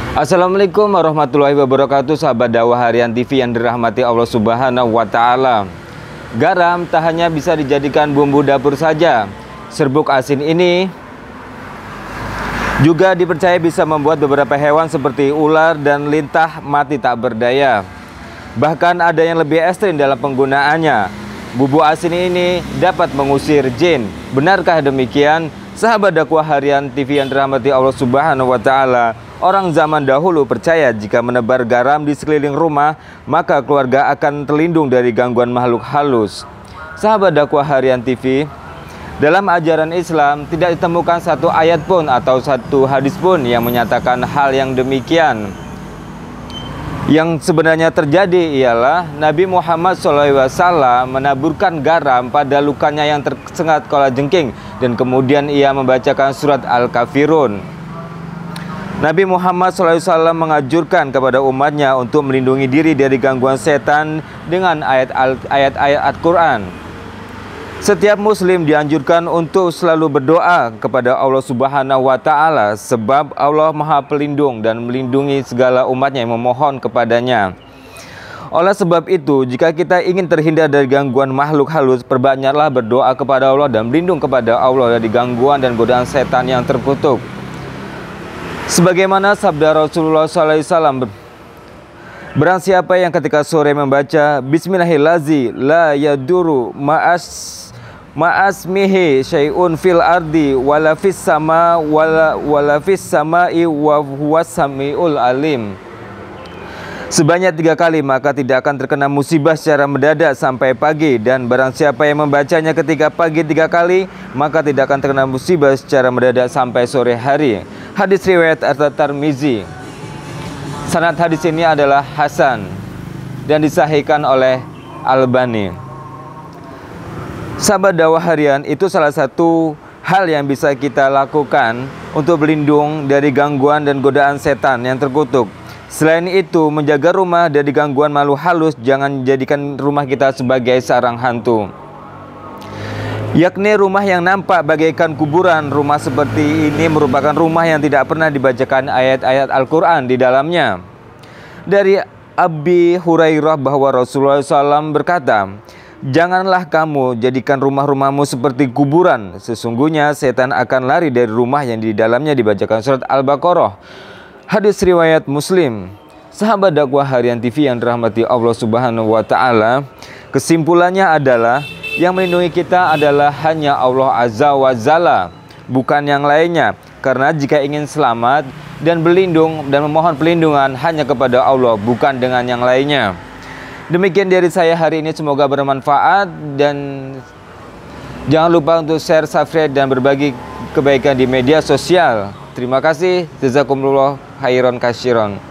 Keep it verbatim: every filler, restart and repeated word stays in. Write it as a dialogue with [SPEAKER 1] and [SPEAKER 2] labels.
[SPEAKER 1] Assalamualaikum warahmatullahi wabarakatuh, sahabat dakwah harian T V yang dirahmati Allah Subhanahu wa Ta'ala. Garam tak hanya bisa dijadikan bumbu dapur saja. Serbuk asin ini juga dipercaya bisa membuat beberapa hewan seperti ular dan lintah mati tak berdaya. Bahkan ada yang lebih ekstrim dalam penggunaannya. Bumbu asin ini dapat mengusir jin. Benarkah demikian? Sahabat dakwah harian T V yang dirahmati Allah Subhanahu wa Ta'ala, orang zaman dahulu percaya jika menebar garam di sekeliling rumah, maka keluarga akan terlindung dari gangguan makhluk halus. Sahabat dakwah harian T V, dalam ajaran Islam tidak ditemukan satu ayat pun atau satu hadis pun yang menyatakan hal yang demikian. Yang sebenarnya terjadi ialah Nabi Muhammad shallallahu alaihi wasallam menaburkan garam pada lukanya yang tersengat kalajengking, dan kemudian ia membacakan surat Al-Kafirun. Nabi Muhammad shallallahu alaihi wasallam mengajurkan kepada umatnya untuk melindungi diri dari gangguan setan dengan ayat-ayat Al-Quran. Setiap muslim dianjurkan untuk selalu berdoa kepada Allah Subhanahu wa Ta'ala, sebab Allah Maha Pelindung dan melindungi segala umatnya yang memohon kepadanya. Oleh sebab itu, jika kita ingin terhindar dari gangguan makhluk halus, perbanyaklah berdoa kepada Allah dan berlindung kepada Allah dari gangguan dan godaan setan yang terkutuk. Sebagaimana sabda Rasulullah shallallahu alaihi wasallam, barang siapa yang ketika sore membaca Bismillahirrahmanirrahim la yaduru ma'as ma'asmihi syai'un fil ardi wala fis sama wala wala fis sama'i wa huwas samiul alim, sebanyak tiga kali, maka tidak akan terkena musibah secara mendadak sampai pagi. Dan barang siapa yang membacanya ketika pagi tiga kali, maka tidak akan terkena musibah secara mendadak sampai sore hari. Hadis riwayat At-Tirmizi. Sanad hadis ini adalah hasan dan disahihkan oleh Albani. Sahabat dakwah harian, itu salah satu hal yang bisa kita lakukan untuk berlindung dari gangguan dan godaan setan yang terkutuk. Selain itu, menjaga rumah dari gangguan makhluk halus, jangan jadikan rumah kita sebagai sarang hantu, yakni rumah yang nampak bagaikan kuburan. Rumah seperti ini merupakan rumah yang tidak pernah dibacakan ayat-ayat Al-Quran di dalamnya. Dari Abi Hurairah bahwa Rasulullah shallallahu alaihi wasallam berkata, janganlah kamu jadikan rumah-rumahmu seperti kuburan. Sesungguhnya setan akan lari dari rumah yang di dalamnya dibacakan surat Al-Baqarah. Hadis riwayat Muslim. Sahabat dakwah harian T V yang dirahmati Allah Subhanahu wa Ta'ala, kesimpulannya adalah yang melindungi kita adalah hanya Allah Azza wa Jalla, bukan yang lainnya. Karena jika ingin selamat dan berlindung dan memohon pelindungan hanya kepada Allah, bukan dengan yang lainnya. Demikian dari saya hari ini, semoga bermanfaat, dan jangan lupa untuk share, subscribe, dan berbagi kebaikan di media sosial. Terima kasih. Jazakumullah khairan katsiran.